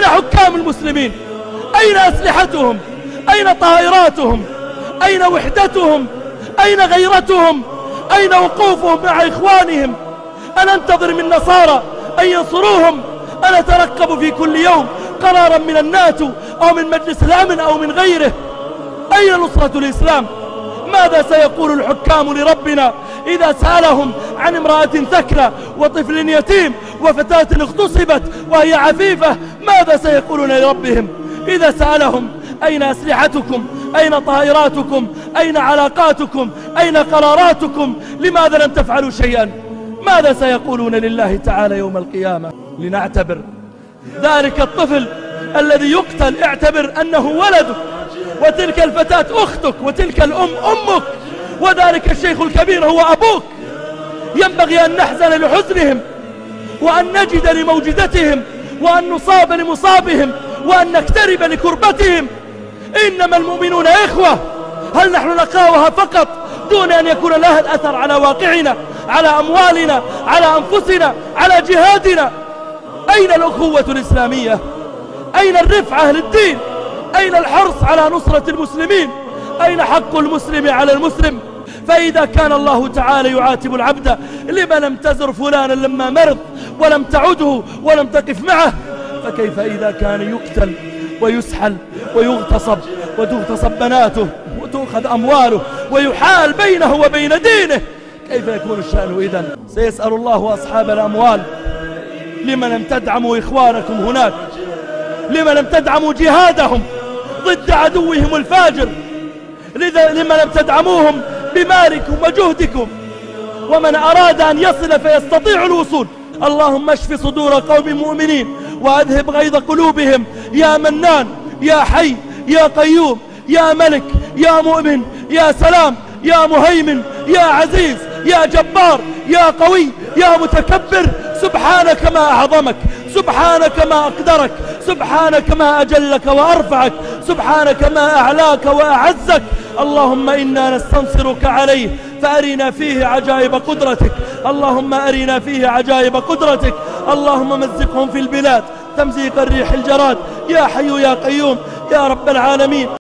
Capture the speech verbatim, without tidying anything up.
أين حكام المسلمين؟ أين أسلحتهم؟ أين طائراتهم؟ أين وحدتهم؟ أين غيرتهم؟ أين وقوفهم مع إخوانهم؟ أنا أنتظر من نصارى أن ينصروهم، أنا أترقب في كل يوم قرارا من الناتو أو من مجلس الأمن أو من غيره. أين نصرة الإسلام؟ ماذا سيقول الحكام لربنا إذا سألهم عن امرأة ثكلى وطفل يتيم وفتاة اغتصبت وهي عفيفة؟ ماذا سيقولون لربهم إذا سألهم أين أسلحتكم؟ أين طائراتكم؟ أين علاقاتكم؟ أين قراراتكم؟ لماذا لم تفعلوا شيئا؟ ماذا سيقولون لله تعالى يوم القيامة؟ لنعتبر ذلك الطفل الذي يقتل اعتبر أنه ولدك، وتلك الفتاة أختك، وتلك الأم أمك، وذلك الشيخ الكبير هو أبوك. ينبغي أن نحزن لحزنهم، وأن نجد لموجدتهم، وأن نصاب لمصابهم، وأن نكترب لكربتهم. إنما المؤمنون إخوة. هل نحن نقاوها فقط دون أن يكون لها الأثر على واقعنا، على أموالنا، على أنفسنا، على جهادنا؟ أين الأخوة الإسلامية؟ أين الرفعة للدين؟ أين الحرص على نصرة المسلمين؟ أين حق المسلم على المسلم؟ فإذا كان الله تعالى يعاتب العبد لما لم تزر فلانا لما مرض ولم تعده ولم تقف معه، فكيف إذا كان يقتل ويسحل ويغتصب وتغتصب بناته وتؤخذ أمواله ويحال بينه وبين دينه؟ كيف يكون الشأن إذن؟ سيسأل الله أصحاب الأموال لما لم تدعموا إخوانكم هناك، لما لم تدعموا جهادهم ضد عدوهم الفاجر، لما لم تدعموهم بمالكم وجهدكم. ومن أراد أن يصل فيستطيع الوصول. اللهم اشف صدور قوم مؤمنين وأذهب غيظ قلوبهم يا منان يا حي يا قيوم يا ملك يا مؤمن يا سلام يا مهيمن يا عزيز يا جبار يا قوي يا متكبر. سبحانك ما أعظمك، سبحانك ما أقدرك، سبحانك ما أجلك وأرفعك، سبحانك ما أعلاك وأعزك. اللهم إنا نستنصرك عليه فأرنا فيه عجائب قدرتك، اللهم أرنا فيه عجائب قدرتك. اللهم مزقهم في البلاد تمزيق الريح الجراد يا حي يا قيوم يا رب العالمين.